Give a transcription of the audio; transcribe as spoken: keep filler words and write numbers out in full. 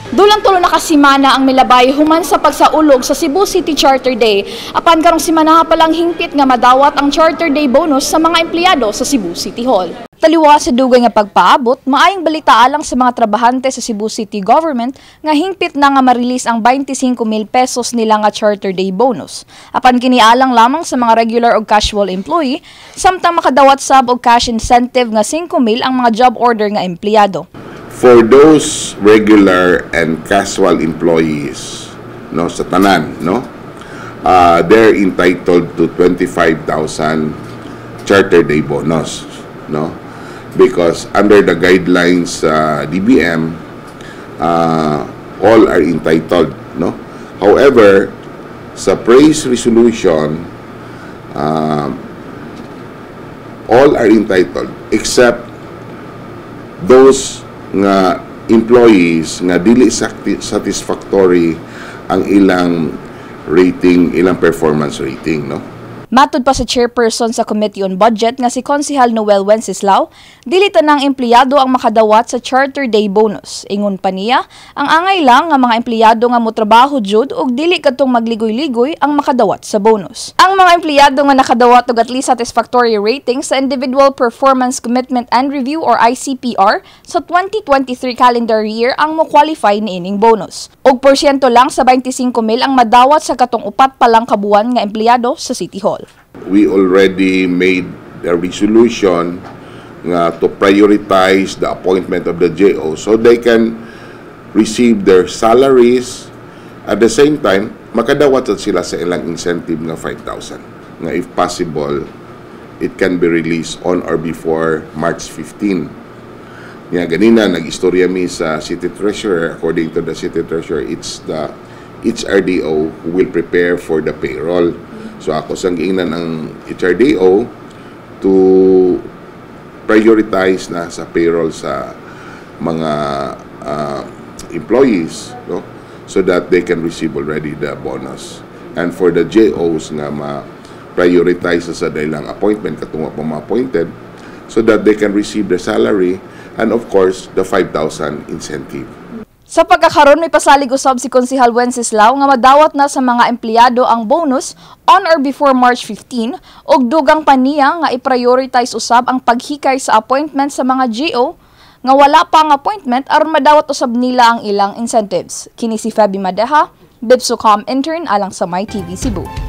Dulang tulo nakasimana ang milabay human sa pagsaulog sa Cebu City Charter Day. Apan karong simana palang hingpit nga madawat ang Charter Day bonus sa mga empleyado sa Cebu City Hall. Taliwa sa dugay nga pagpaabot, maayong balita alang sa mga trabahante sa Cebu City Government nga hingpit na nga ma-release ang twenty-five mil pesos nila nga Charter Day bonus. Apan kini alang lamang sa mga regular o casual employee, samtang makadawat sab og cash incentive nga five mil ang mga job order nga empleyado. For those regular and casual employees, no, sa tanan, no, uh, they're entitled to twenty-five thousand Charter Day bonus, no, because under the guidelines uh, D B M, uh, all are entitled, no. However, sa praise resolution, uh, all are entitled except those nga employees nga dili satisfactory ang ilang rating, ilang performance rating, no? Matud pa sa chairperson sa Committee on Budget nga si Konsehal Noel Wenceslao, dili tanang empleyado ang makadawat sa Charter Day bonus. Ingon pa niya, ang angay lang nga mga empleyado nga motrabaho jud ug dili kadtong magligoy-ligoy ang makadawat sa bonus. Ang mga empleyado nga nakadawat og at least satisfactory rating sa Individual Performance Commitment and Review or I C P R sa twenty twenty-three calendar year ang mo-qualify niining bonus. Og porsyento lang sa twenty-five mil ang madawat sa katong upat pa lang kabuan nga empleyado sa City Hall. We already made a resolution nga to prioritize the appointment of the J O so they can receive their salaries at the same time makadawat sila sa ilang incentive nga five thousand nga if possible it can be released on or before March fifteenth. Nga ganina nag-istorya mi sa City Treasurer. According to the City Treasurer, it's the H R D O who will prepare for the payroll. So ako sang giingnan ang H R D O to prioritize na sa payroll sa mga uh, employees, no, so that they can receive already the bonus. And for the J Os nga ma-prioritize sa dailang appointment katong pa ma-appointed so that they can receive the salary and of course the five thousand incentive. Sa pagkakaroon may pasalig usab si Konsehal Wenceslao nga madawat na sa mga empleyado ang bonus on or before March fifteenth ug dugang pa niya nga i-prioritize usab ang paghikay sa appointment sa mga J O nga wala pa ang appointment aron madawat usab nila ang ilang incentives. Kini si Fabi Madeha, Bibsocom intern alang sa MyTV Cebu.